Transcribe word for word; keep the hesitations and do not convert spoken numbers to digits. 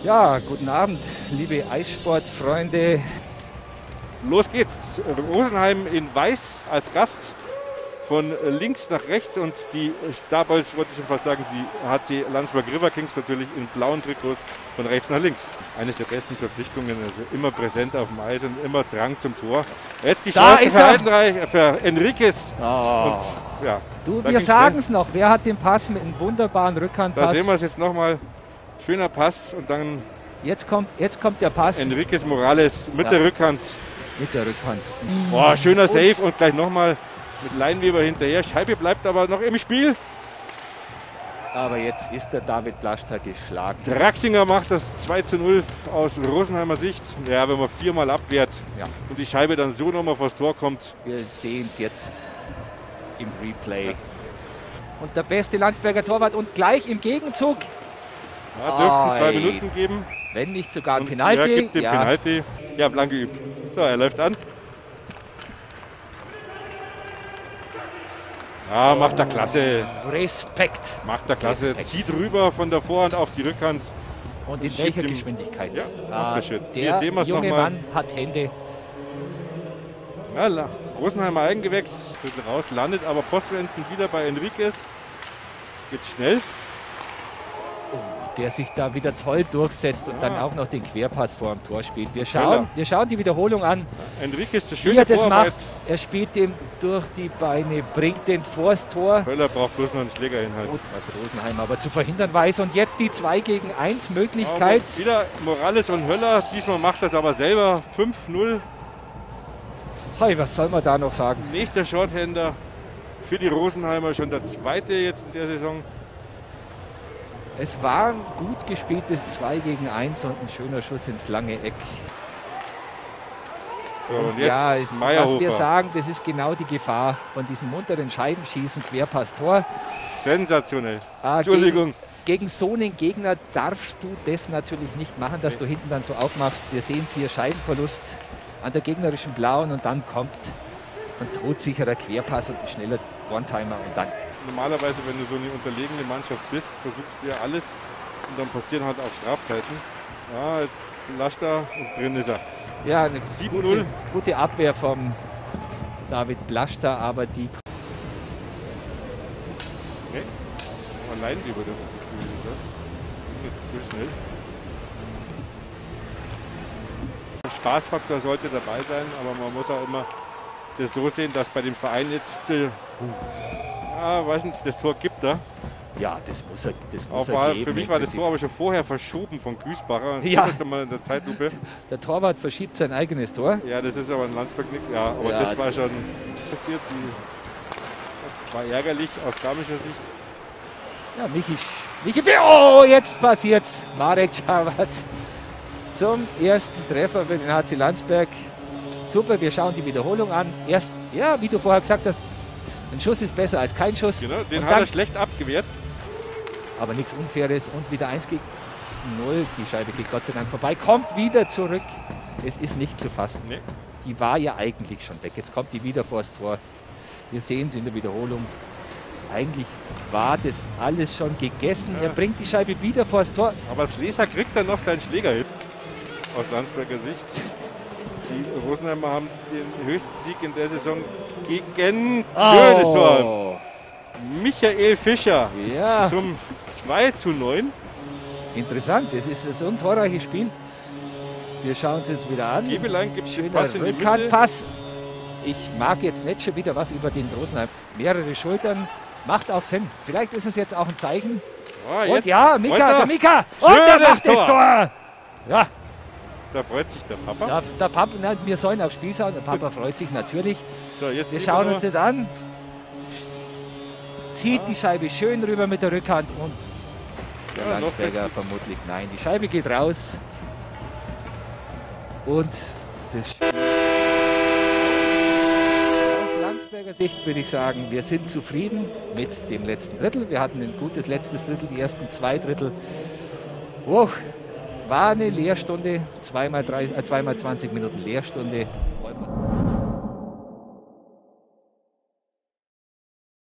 Ja, guten Abend, liebe Eissportfreunde. Los geht's. Rosenheim in Weiß als Gast. Von links nach rechts und die Starboys, wollte ich schon fast sagen, die H C Landsberg River Kings natürlich in blauen Trikots von rechts nach links. Eines der besten Verpflichtungen, also immer präsent auf dem Eis und immer Drang zum Tor. Jetzt die Chance für, Heidenreich, für Enriquez. Oh. Und, ja, du, wir sagen es noch, wer hat den Pass mit einem wunderbaren Rückhandpass? Da sehen wir es jetzt nochmal. Schöner Pass und dann jetzt kommt, jetzt kommt der Pass. Enriquez Morales mit ja. der Rückhand. Mit der Rückhand. Boah, schöner Save und gleich nochmal mit Leinweber hinterher. Scheibe bleibt aber noch im Spiel. Aber jetzt ist der David Blaschter geschlagen. Draxinger macht das zwei zu null aus Rosenheimer Sicht. Ja, wenn man viermal abwehrt ja. und die Scheibe dann so nochmal vors Tor kommt. Wir sehen es jetzt im Replay. Ja. Und der beste Landsberger Torwart und gleich im Gegenzug. Ja, dürften oh, zwei Minuten geben. Wenn nicht sogar ein Penalty. Er gibt den ja. Penalty. Ja, lang geübt. So, er läuft an. Ja, macht er klasse. Respekt. Macht er klasse. Respekt. Zieht rüber von der Vorhand auf die Rückhand. Und in welcher Geschwindigkeit? Ja, ah, der der junge Mann hat Hände. Ja, Rosenheimer Eigengewächs raus, landet aber Postgrenzen wieder bei Enriquez. Geht schnell. Der sich da wieder toll durchsetzt und ja. dann auch noch den Querpass vor dem Tor spielt. Wir schauen, wir schauen die Wiederholung an. Enriquez, das schöne Wie er das Vorarbeit. macht. Er spielt dem durch die Beine, bringt den vors Tor. Höller braucht bloß noch einen Schläger hinhalten. Was Rosenheim aber zu verhindern weiß. Und jetzt die zwei gegen eins Möglichkeit. Ja, wieder Morales und Höller. Diesmal macht das aber selber. fünf null. Hey, was soll man da noch sagen? Nächster Shorthänder für die Rosenheimer. Schon der zweite jetzt in der Saison. Es war ein gut gespieltes zwei gegen eins und ein schöner Schuss ins lange Eck. So, und und ja, ist, was wir sagen, das ist genau die Gefahr von diesem munteren Scheibenschießen, Querpass-Tor. Sensationell. Ah, Entschuldigung. Gegen, gegen so einen Gegner darfst du das natürlich nicht machen, dass okay. du hinten dann so aufmachst. Wir sehen es hier, Scheibenverlust an der gegnerischen Blauen und dann kommt ein todsicherer Querpass und ein schneller One-Timer und dann normalerweise, wenn du so eine unterlegene Mannschaft bist, versuchst du ja alles und dann passieren halt auch Strafzeiten. Ja, jetzt lascht er und drin ist er. Ja, eine gute, gute Abwehr vom David Blaschter, aber die... Okay, allein über das ist gewesen, ja? Jetzt zu schnell. Der Spaßfaktor sollte dabei sein, aber man muss auch immer das so sehen, dass bei dem Verein jetzt... Äh, Ja, weiß nicht, das Tor gibt er. Ja, das muss er, das muss er geben. Für mich war das Tor aber schon vorher verschoben von Güßbacher. Das ja. mal in der Zeitlupe. Der Torwart verschiebt sein eigenes Tor. Ja, das ist aber in Landsberg nichts. Ja, aber ja, das war schon passiert. Die war ärgerlich aus garmischer Sicht. Ja, Michi, Michi, oh, jetzt passiert's. Marek Czawat zum ersten Treffer für den H C Landsberg. Super, wir schauen die Wiederholung an. Erst, ja, wie du vorher gesagt hast, ein Schuss ist besser als kein Schuss. Genau, den und hat dann, er schlecht abgewehrt. Aber nichts Unfaires und wieder eins gegen null. Die Scheibe geht Gott sei Dank vorbei. Kommt wieder zurück. Es ist nicht zu fassen. Nee. Die war ja eigentlich schon weg. Jetzt kommt die wieder vors Tor. Wir sehen sie in der Wiederholung. Eigentlich war das alles schon gegessen. Ja. Er bringt die Scheibe wieder vors Tor. Aber Sleser kriegt dann noch seinen Schläger hin. Aus Landsberger Sicht. Die Rosenheimer haben den höchsten Sieg in der Saison gegen oh. schönes Tor. Michael Fischer ja. zum zwei zu neun. Interessant, das ist so ein torreiches Spiel. Wir schauen uns jetzt wieder an. Gebelein gibt schöner Pass in die Rückhandpass. Ich mag jetzt nicht schon wieder was über den Rosenheim. Mehrere Schultern, macht auch Sinn. Vielleicht ist es jetzt auch ein Zeichen. Oh, und ja, Mika, der Mika. Und der macht das Tor. Ja. Da freut sich der Papa. Der, der Papa, na, wir sollen aufs Spiel schauen. Der Papa freut sich natürlich. So, jetzt wir schauen uns jetzt an. Zieht ja. die Scheibe schön rüber mit der Rückhand und der ja, Landsberger vermutlich nein. Die Scheibe geht raus. Und das Spiel. Aus Landsberger Sicht würde ich sagen, wir sind zufrieden mit dem letzten Drittel. Wir hatten ein gutes letztes Drittel, die ersten zwei Drittel. Oh, war eine Lehrstunde, zweimal, drei, äh, zweimal zwanzig Minuten Lehrstunde.